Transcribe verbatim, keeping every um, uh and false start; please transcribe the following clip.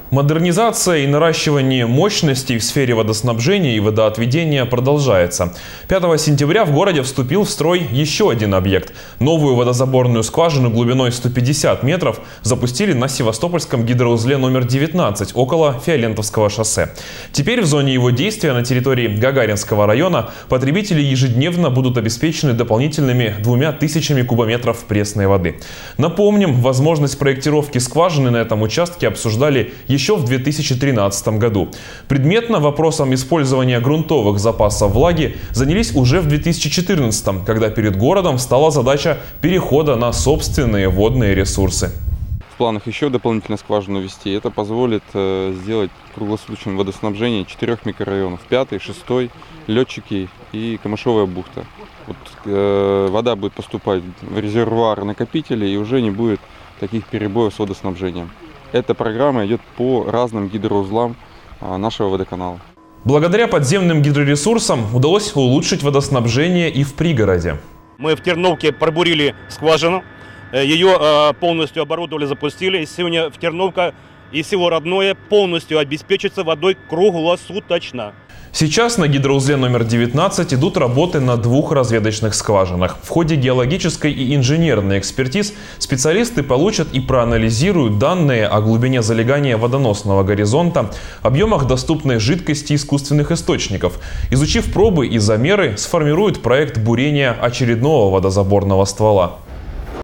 Модернизация и наращивание мощностей в сфере водоснабжения и водоотведения продолжается. пятого сентября в городе вступил в строй еще один объект. Новую водозаборную скважину глубиной сто пятьдесят метров запустили на Севастопольском гидроузле номер девятнадцать около Фиолентовского шоссе. Теперь в зоне его действия на территории Гагаринского района потребители ежедневно будут обеспечены дополнительными двумя тысячами кубометров пресной воды. Напомним, возможность проектировки скважины на этом участке обсуждали еще в две тысячи тринадцатом году. Предметно вопросом использования грунтовых запасов влаги занялись уже в две тысячи четырнадцатом, когда перед городом встала задача перехода на собственные водные ресурсы. В планах еще дополнительно скважину ввести. Это позволит э, сделать круглосуточное водоснабжение четырех микрорайонов. Пятый, шестой, Летчики и Камышовая бухта. Вот, э, вода будет поступать в резервуары накопители и уже не будет таких перебоев с водоснабжением. Эта программа идет по разным гидроузлам нашего водоканала. Благодаря подземным гидроресурсам удалось улучшить водоснабжение и в пригороде. Мы в Терновке пробурили скважину, ее полностью оборудовали, запустили. Сегодня в Терновка и село Родное полностью обеспечится водой круглосуточно. Сейчас на гидроузле номер девятнадцать идут работы на двух разведочных скважинах. В ходе геологической и инженерной экспертиз специалисты получат и проанализируют данные о глубине залегания водоносного горизонта, объемах доступной жидкости искусственных источников. Изучив пробы и замеры, сформируют проект бурения очередного водозаборного ствола.